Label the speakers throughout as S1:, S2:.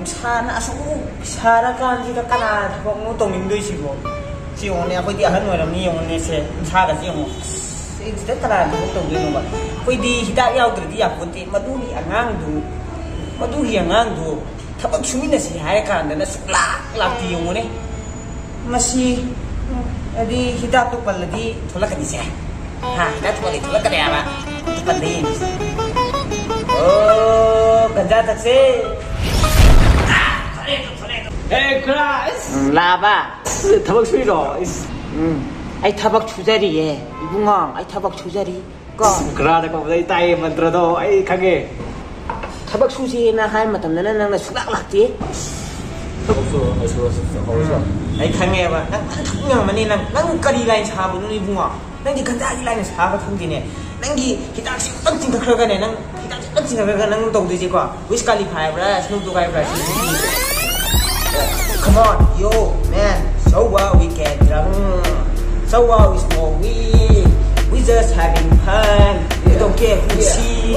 S1: sana asuk sarakan kita kana thong no tong ning doi sibo si ong ne apoi di ahan noi ram ni ong ne se sa ga si ong se sida kana di tong doi no ba poi di hidak yaw dri di ya punti madu ni angang du thabak sumi na si hai kan na sukla lak ti ong ne masi adi hidak to paladi tholak di se ha hidak to tholak ka ya ba pandi oh ganja tak se
S2: Hey, Class!
S1: 라바
S2: 타박 수이로.
S1: 아이 타박 주자리에 이붕아 아이 타박 주자리 거
S2: 그라다 거보다 따이 만들어도 아이 가게.
S1: 타박 수시나 할 마탐나는 낭나 수락락지 아이 강해 봐. 난 탁냥 만이 난 까리 라인 사부는 이붕아. 난기 간다리 라인 사가 통기네. 난기 기타시 뻥팅 그러가네. 난 기타시 뻥팅 그러가 난 동되지 거. 위스칼리 파이브라 스누프 파이브라. Come on, yo, man. So what we get drunk. So what we smoke weed. We just having fun. We don't care who see.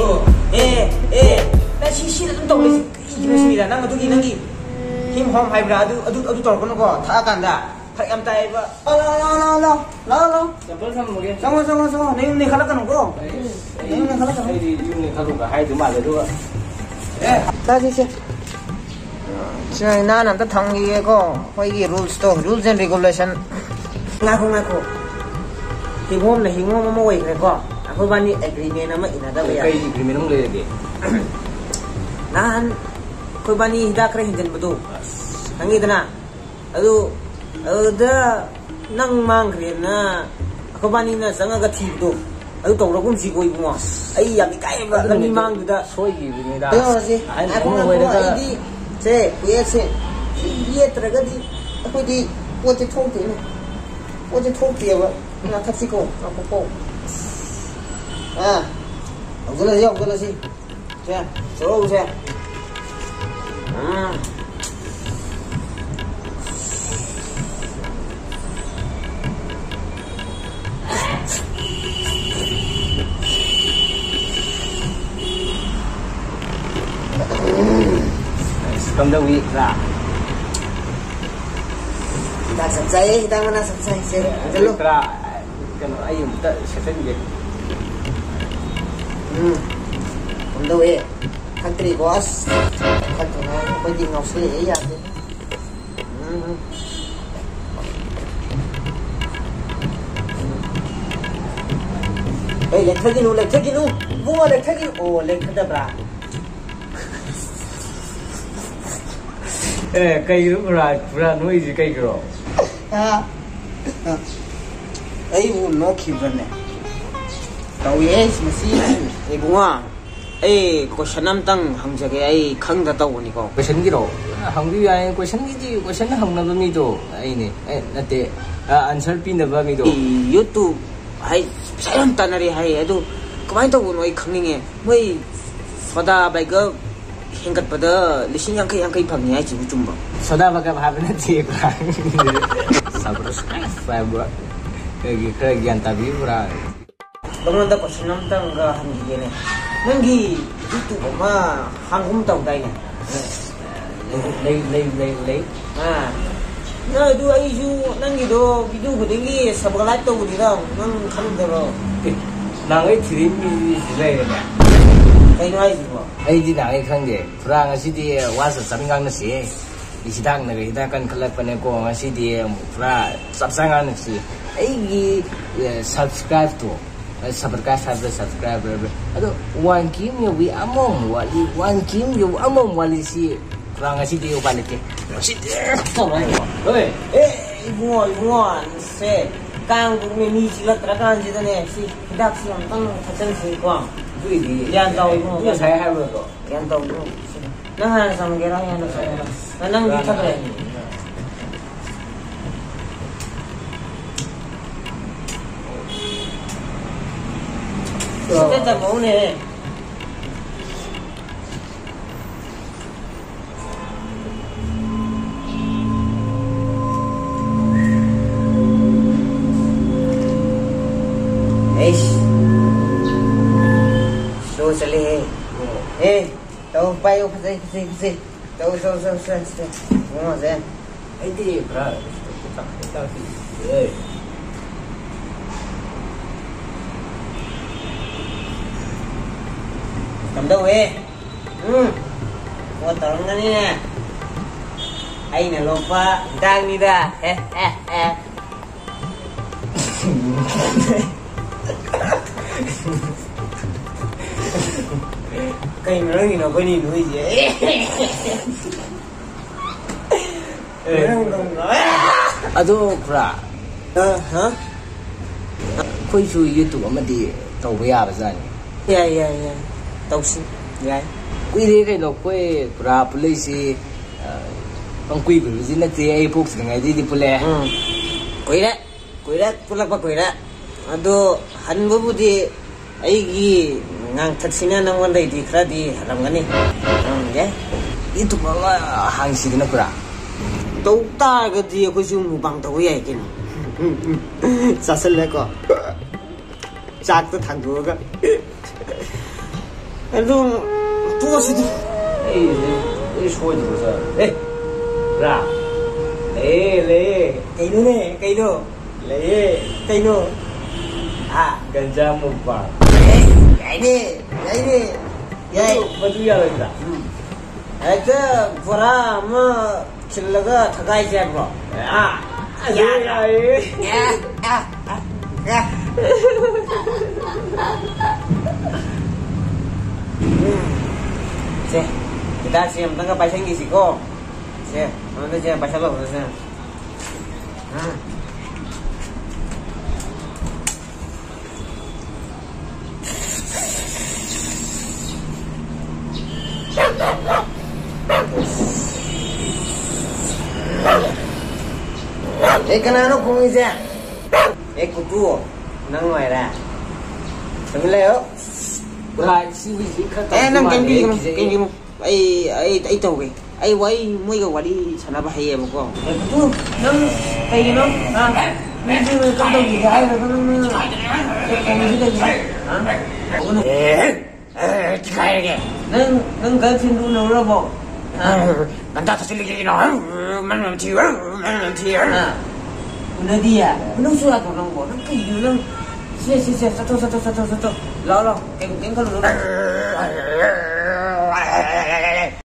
S1: 나 시시를 좀 떠올리지. 이기겠습니다. 난 어떻게 난기 힘 홈 하이브라 아두 떨고는 거 다 간다. 탁암 따이바. 라라.
S2: 잠깐 삼 먹게.
S1: 잠깐. 내 갈아가는 거. 내 갈아가는 거.
S2: 이윤이 가루가 하이도 말해도.
S1: 다시시. 나는 또 당기고 거기 rules and regulation ngaku hingom mo wai ko ako bani agreement ama inada ba ya
S2: kai agreement ng lege
S1: nan ko bani hida kre hinjan budu nangidana adu nang mang kre na ako bani na sanga ga thibu adu tawragum si ko ibunga ai yam kai ba ni mang duda
S2: soigi bimeda
S1: ako nga idi 제 위에서 위에 들어가지 어디 어제 통되네 어제 통되어 나 탑시고 아고 아 그러지 자 들어오세요
S2: Come the week ra.
S1: Dah selesai, dah mana selesai. Dulu.
S2: Ra. Kan ayam tak selesai je.
S1: Come the way. Country boss. Country na, pwede ngau sili ya. Lek thaginu. Bunga lek thaginu. Oh, lek thada bra.
S2: Cây lúc ra nuôi gì cây rồi
S1: ấy buồn nó kịp rồi nè tàu yes mà xí ấy buông à ấy có sản năm tăng hàng giờ cái ấy khăng ra tàu này có
S2: cái sân gì rồi hàng gì ai cái sân gì cái sân hàng nào mi đó ấy nè nè thế answer pin đâu mi đó
S1: YouTube hay 사람 따나리 hay ấy 그만 tàu nói khăng nghe mới 소다 바이거 생각보다 리신 양kai 방이 아직 좀 봐.
S2: 소다 바가 하면 되게 그래. subscribe 여기 안타비 브라.
S1: 너는 다 거신남당가 한 기계네. 능기 유튜브 마 한국 당다이네.
S2: 레이.
S1: 아. 나도 아이주 능기도 비디오 그대기 subscribe 또 우리랑 능 가는 대로.
S2: 나의 드림이 지래네.
S1: Ay
S2: dinang ikhang de pura ngasi di wasa samingang na si isidang na hidakan kalak pa ko ngasi di pura sapsangan na si ay subscribe to subscribe ado one kim yo wi among wali si pura ngasi di ubalite ngasi di oi
S1: ibu se kang ni silat rakan jidane si hidak si ang thachan si ko yan tau ibu
S2: ya saya hai bro
S1: yan tau bro nah sama gerang yan saya nanang bisa keren sudah mau nih so sali tahu payo kasi đâu đúng rồi xem
S2: ấy đi bra tao thì
S1: cầm đâu ấy mua tầng cái nè anh này lộp á đang đi ra cây nó thì nó có đi nuôi gì ấy không nói
S2: ado bra
S1: hả
S2: khôi su YouTube mà đi tàu về à bây
S1: dạ tàu xin dạ
S2: quy đi cái nó quay bra police bang quy bị gì nữa thì ai box ngày đi pula
S1: quỷ đấy pulak quỷ đấy ado hắn bố đi ấy gì ngang thật xin năng quan đây thì khá đi làm cái này dạ
S2: itu malah hang sih kena bra
S1: tàu ta cái gì có dùng bằng tàu vậy kìa sao xin lại có chắc tôi thằng đuôi cái luôn tua xí
S2: ấy说的不是哎bra lấy
S1: cây đó à
S2: ganja một quả
S1: cái đi vậy
S2: betul ya lah
S1: itu pura mà chỉ là cái thay cái bro à ya sih kita siap tengah pasang di siko sih nanti siap pasang lo sih kenapa kau ini sih kutu nang ngoài ra tengah leo
S2: bra si vi kata
S1: nang kendi mo ay tau ke ay wai moi ga wali sana ba haye mo ko kutu nang kay no medyo kam tau gi ay nang kaya ke nang girlfriend do no ra bo ganda ta sili gi no man ti una dia nang surat nang bo nang kay nang satu lo em kalau